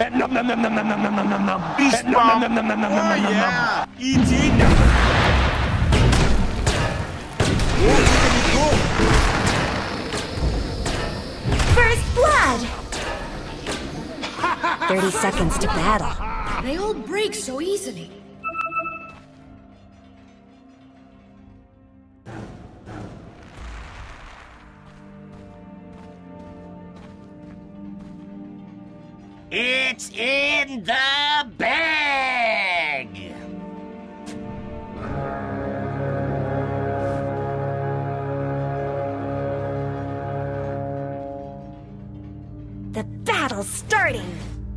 Beast bomb. Oh yeah. Eating. First blood! 30 seconds to battle. They all break so easily. It's in the bag! The battle's starting!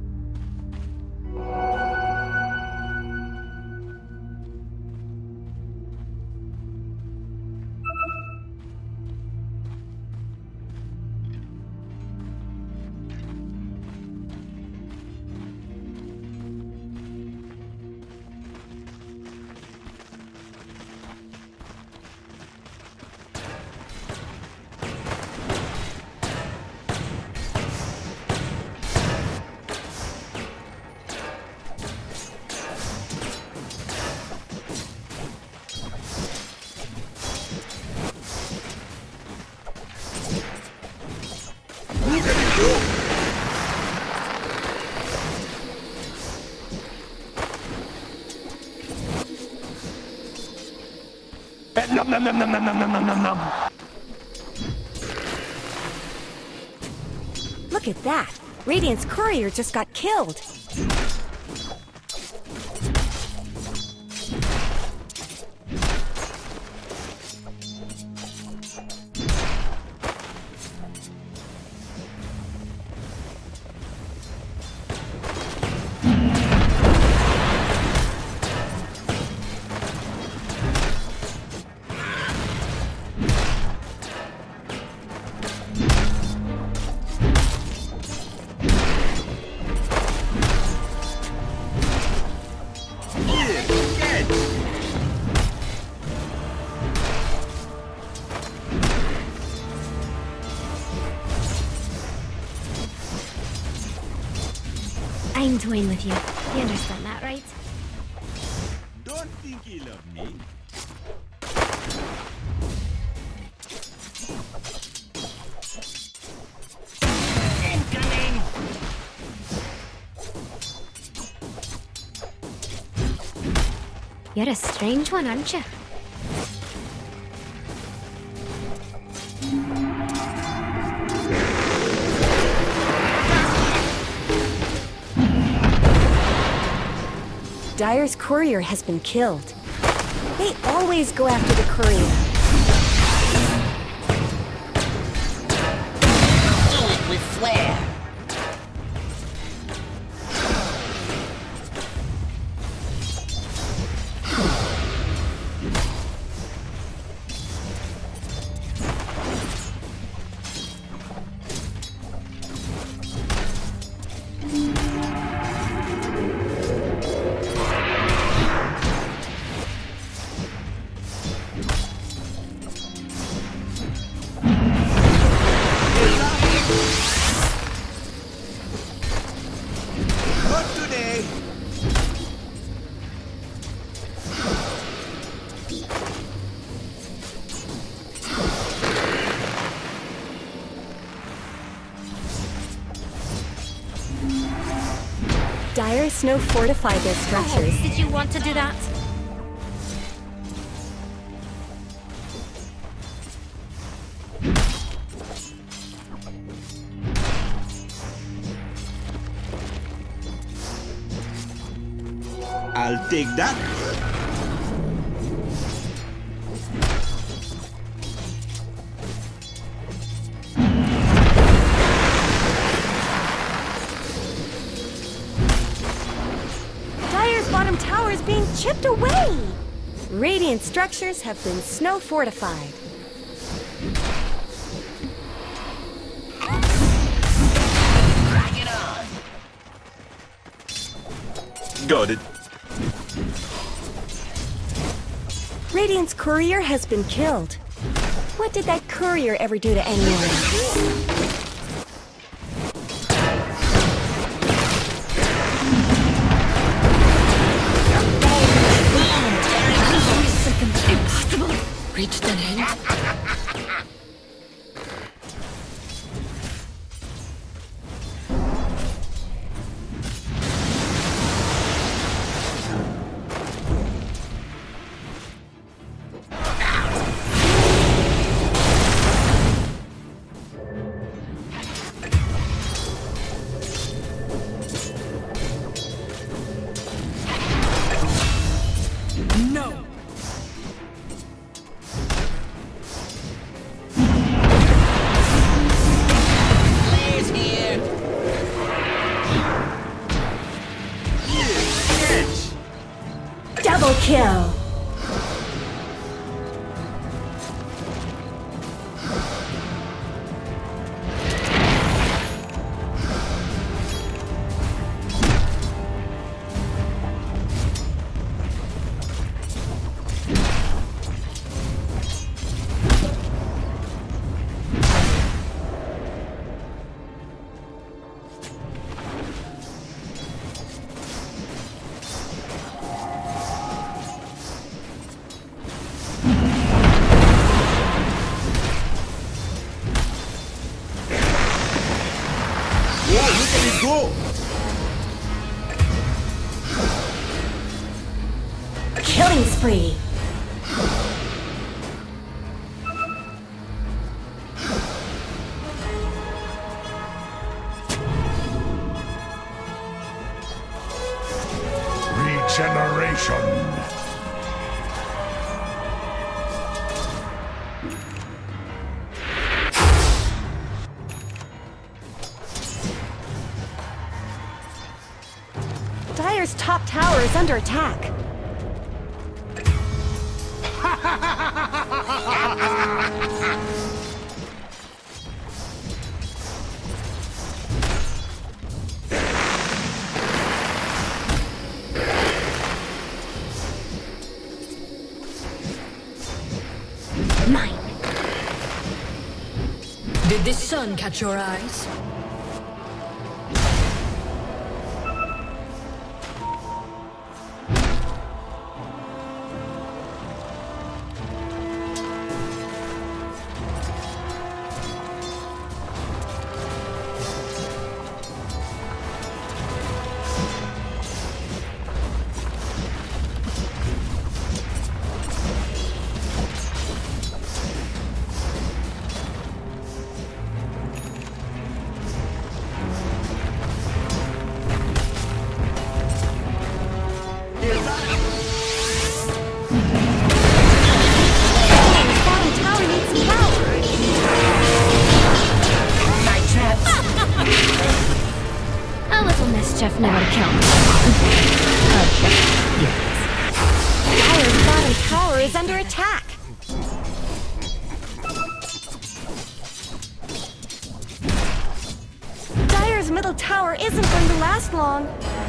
Look at that! Radiant's courier just got killed! I'm toying with you. You understand that, right? Don't think he loved me. Incoming! You're a strange one, aren't you? Dire's courier has been killed. They always go after the courier. Do it with flair! Dire Snow fortified their structures. Did you want to do that? I'll take that. Dire's bottom tower is being chipped away! Radiant structures have been snow fortified. Bring it on! Got it. Radiant's courier has been killed. What did that courier ever do to anyone? Double kill. Go! Killing spree. Regeneration. Dire's top tower is under attack. Mine. Did this sun catch your eyes? Mischief never counts. Yes. Dire's bottom tower is under attack. Dire's middle tower isn't going to last long.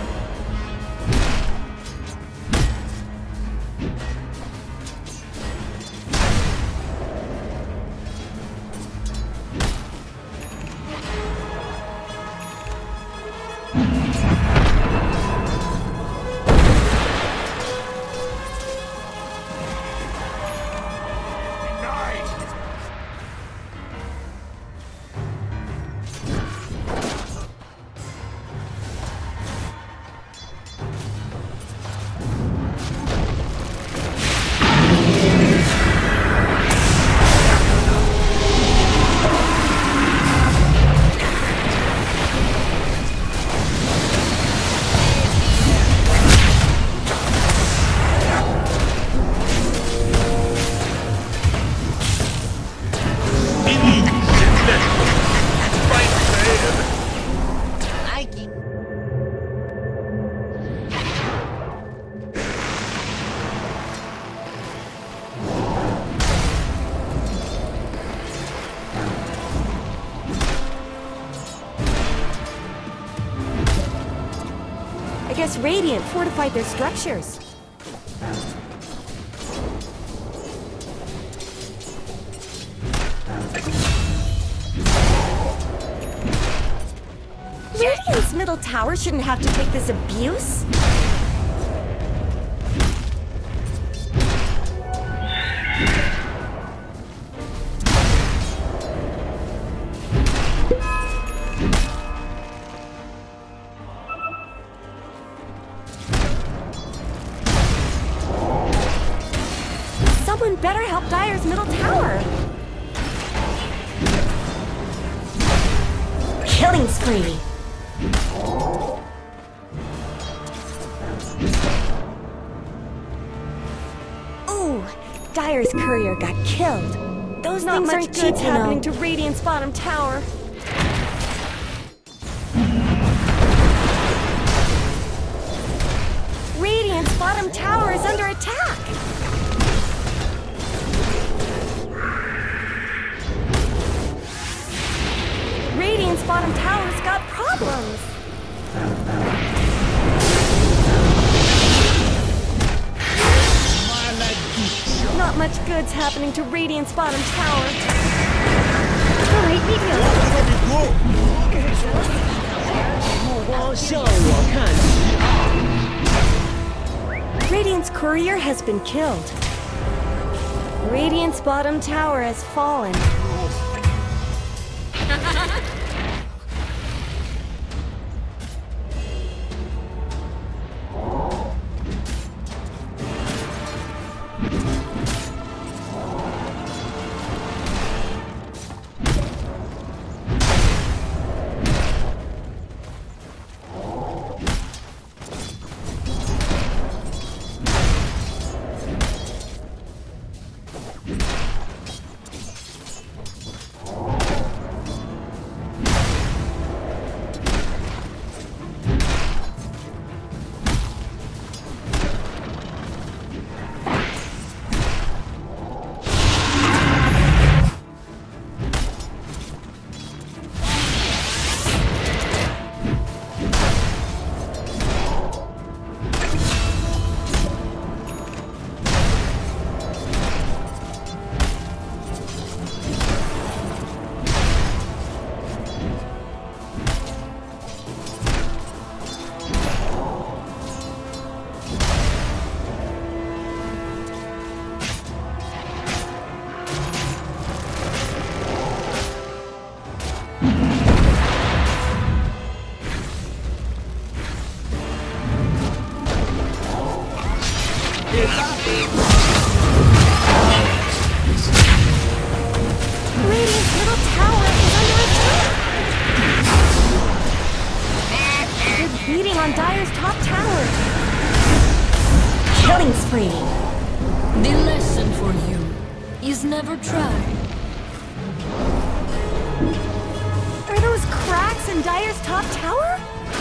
I guess Radiant fortified their structures. Radiant's middle tower shouldn't have to take this abuse. Someone better help Dire's middle tower. Killing spree. Ooh, Dire's courier got killed. Those things aren't good happening to Radiant's bottom tower. Radiant's bottom tower is under attack! Radiant's bottom tower's got problems! Not much good's happening to Radiant's bottom tower. Alright, meet me up. Radiant's courier has been killed. Radiant's bottom tower has fallen. Radiant's middle tower is under attack! They're beating on Dire's top tower! Killing spree! The lesson for you is never try. Are those cracks in Dire's top tower?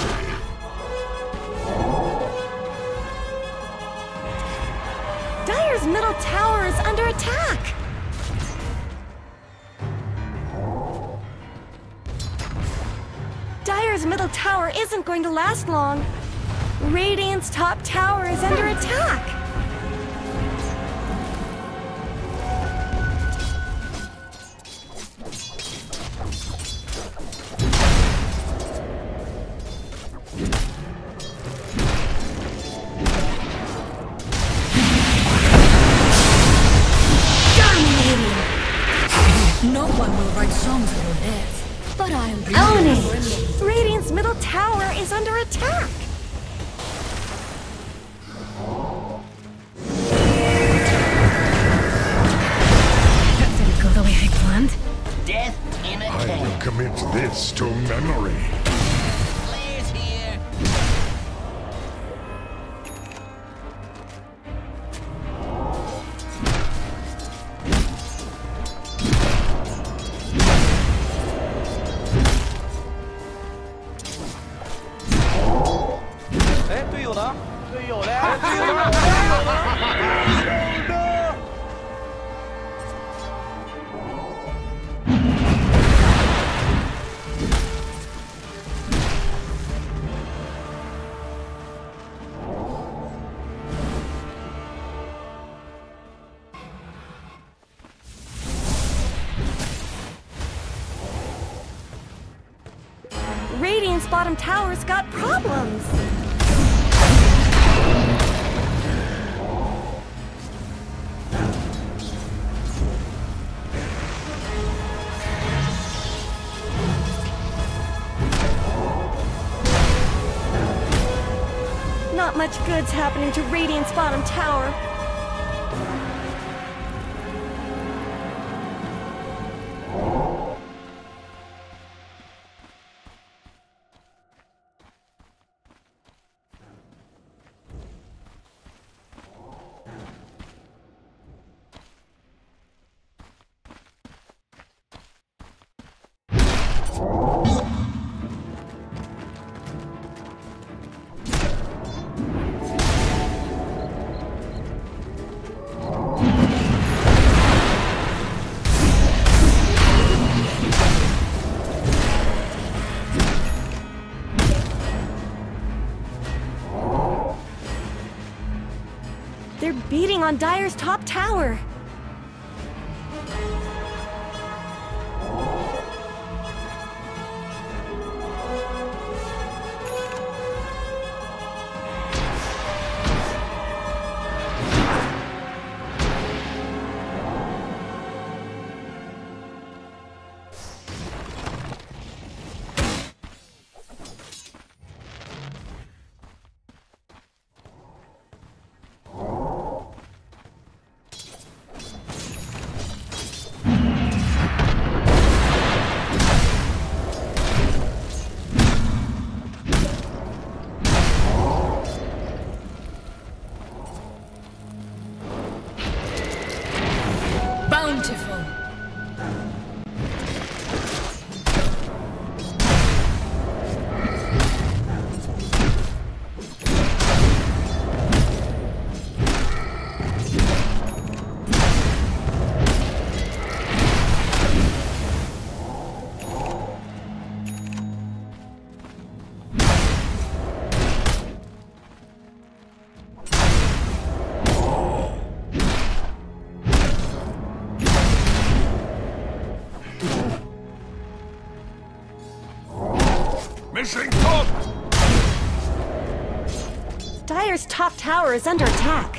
Dire's middle tower is under attack! Dire's middle tower isn't going to last long. Radiant's top tower is under attack! No one will write songs of your death, but I'll be Own it! Radiant's middle tower is under attack! That didn't go the way I planned. Death in a I will cave. commit this to memory. Players here. Radiant's bottom tower's got problems! Not much good's happening to Radiant's bottom tower. They're beating on Dire's top tower. Bountiful. Missing top! Dire's top tower is under attack.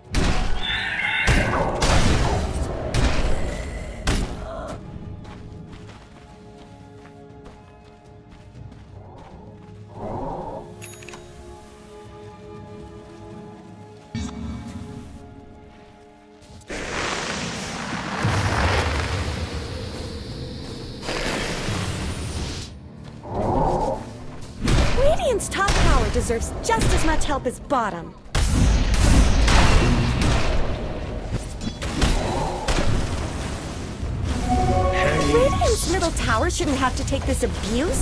Radiant's top tower deserves just as much help as bottom. Radiant's middle tower shouldn't have to take this abuse.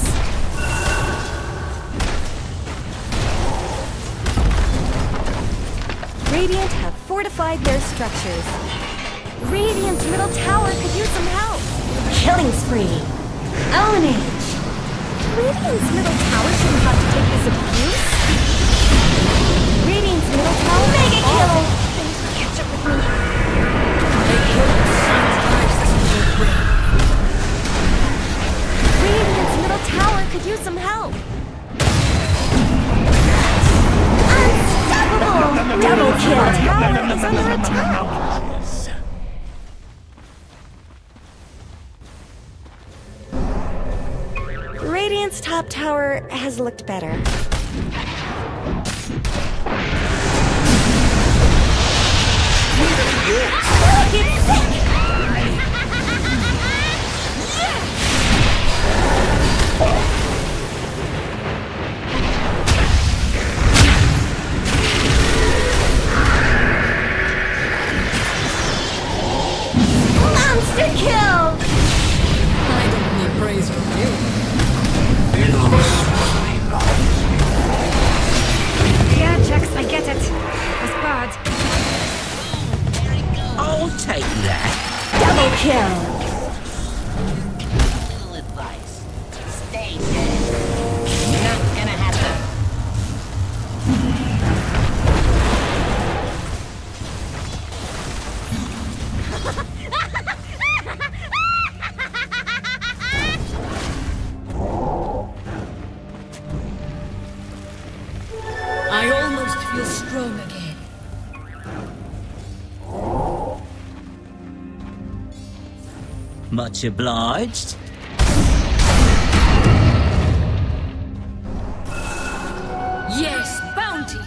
Radiant have fortified their structures. Radiant's middle tower could use some help. Killing spree. Ownage. Radiant's middle tower shouldn't have to take this abuse. Radiant's middle tower mega kill. Things will catch up with me. They killed Sun's lives as we were brave. Radiant's middle tower could use some help. Unstoppable! Double kill. Tower is under attack. Radiant's top tower has looked better. Get sick! Monster kill! I don't need praise from you. Yeah, Jax, I get it. That's bad. I'll take that. Double kill! Little advice. Stay dead. Not gonna happen. I almost feel strong again. Much obliged. Yes, bounty.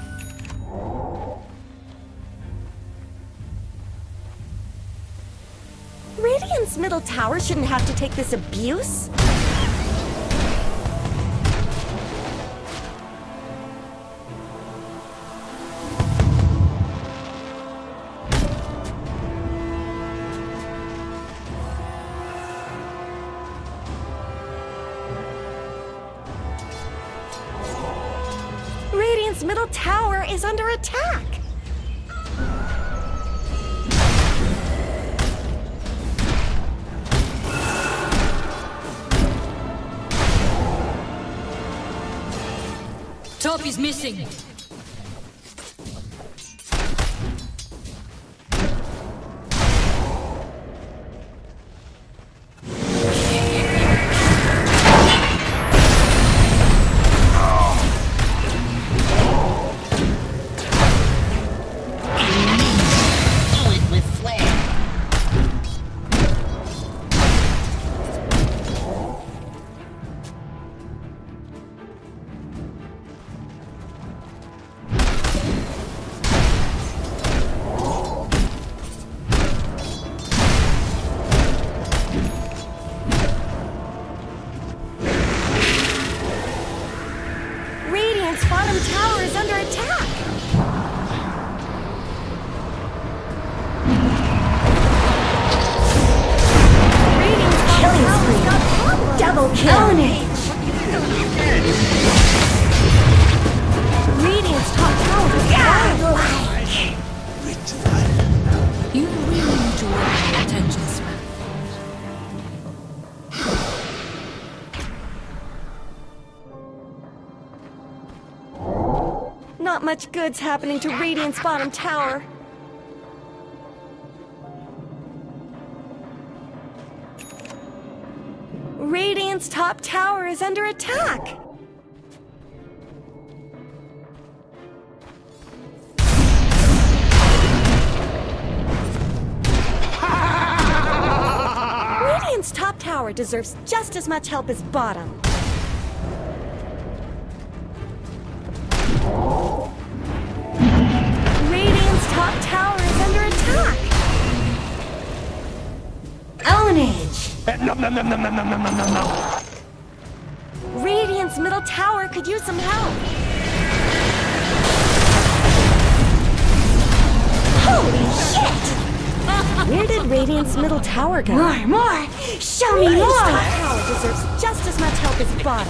Radiant's middle tower shouldn't have to take this abuse. Radiant's middle tower is under attack. Top is missing. Not much good's happening to Radiant's bottom tower. Radiant's top tower is under attack. Radiant's top tower deserves just as much help as bottom. Radiant's top tower is under attack. Ownage. Radiant's middle tower could use some help. Holy shit! Where did Radiant's middle tower go? More! Show me more! Radiant's top tower deserves just as much help as bottom.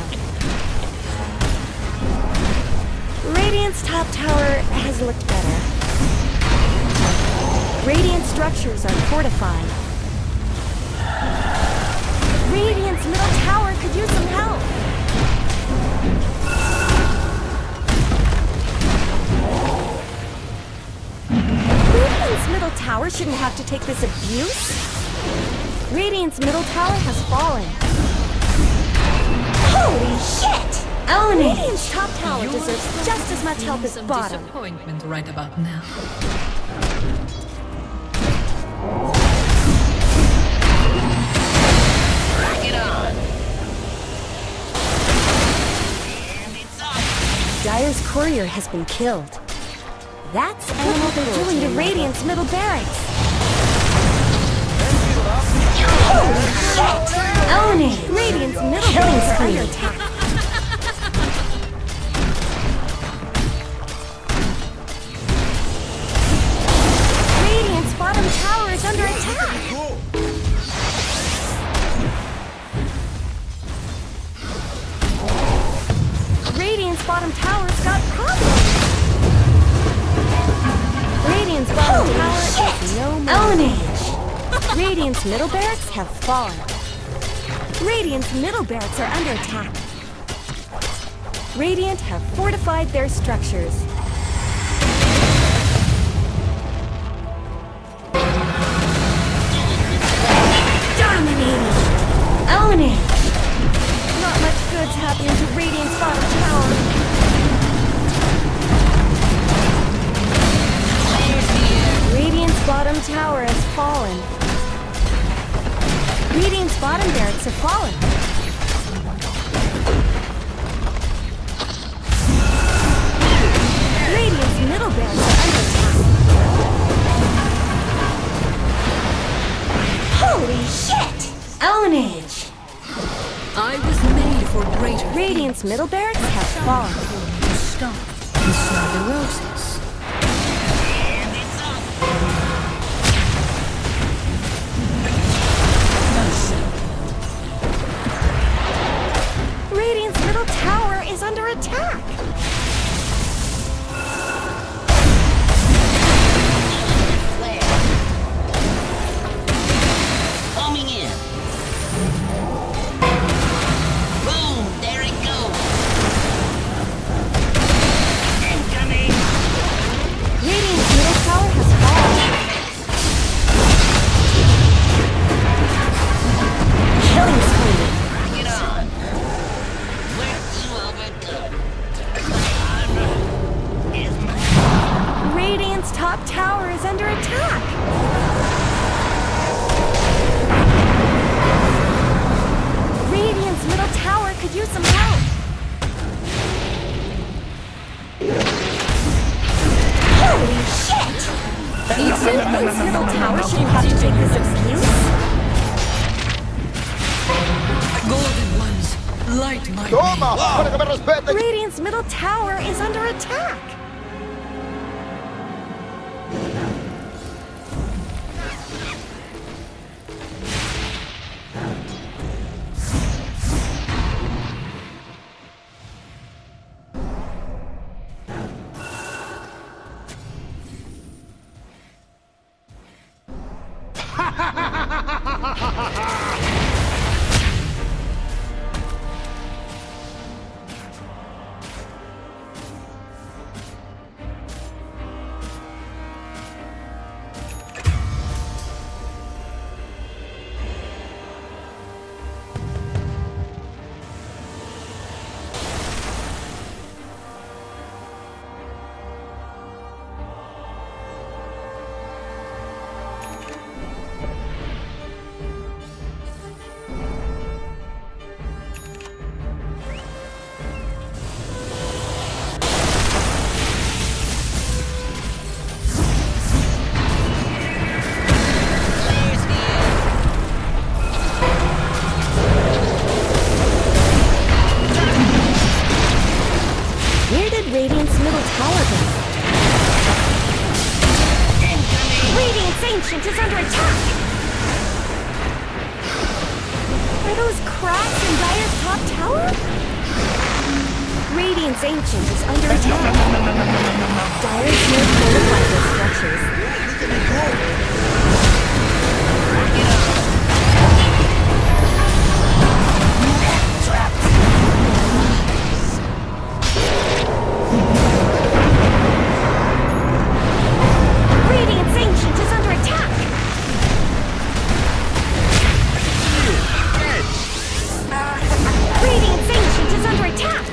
Radiant's top tower has looked better. Radiant structures are fortified. Radiant's middle tower could use some help. Radiant's middle tower shouldn't have to take this abuse. Radiant's middle tower has fallen. Holy shit! Radiant's top tower deserves just as much help as bottom. Disappointment right about now. Bring it on. And it's up. Dire's courier has been killed. That's what they're doing to Radiant's middle barracks. Holy shit! Owning! Radiant's middle barracks are under attack. Radiant's bottom tower is under attack. Radiant's bottom tower's got problems. Radiant's bottom tower is no more. Ownage! Radiant's middle barracks have fallen. Radiant's middle barracks are under attack. Radiant have fortified their structures. Dominating! Ownage! Not much good's happening to Radiant's bottom tower. Radiant's bottom tower has fallen. Radiant's bottom barracks have fallen. Radiant's middle barracks are under attack. Holy shit! Ownage! I was made for greater. Radiant's middle barracks have fallen. Stop and smell the roses. And it's up. Radiant's middle tower is under attack. Flare. Coming in. Boom! There it goes. Incoming. Radiant's middle tower has fallen. Killing spree. Bring it on. We're too overgood. Radiant's top tower is under attack. Radiant's middle tower could use some help. Holy shit! Radiant's middle tower shouldn't have to take this abuse. Golden ones, light my Toma! Para que me respete! Radiant's middle tower is under attack. Ancient is under attack! Are those cracks in Dire's top tower? Radiant's Ancient is under attack. Dire's near fortified their structures. Look at me go! Radiant's Ancient is under attack! Radiant's Ancient is under attack!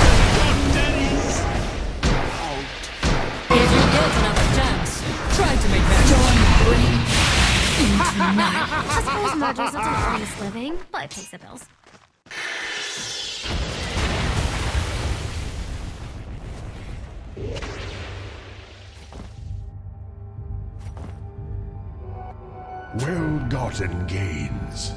If you get another chance, try to make that I suppose Murder's not an honest living, but it pays the bills. Well-gotten gains.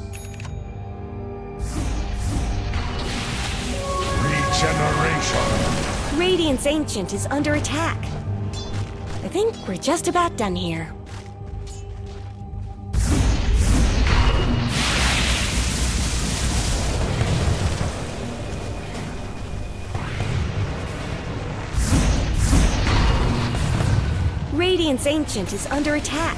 Regeneration. Radiant's Ancient is under attack. I think we're just about done here. Radiant's Ancient is under attack.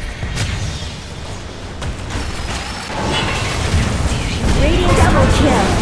Radiant double kill.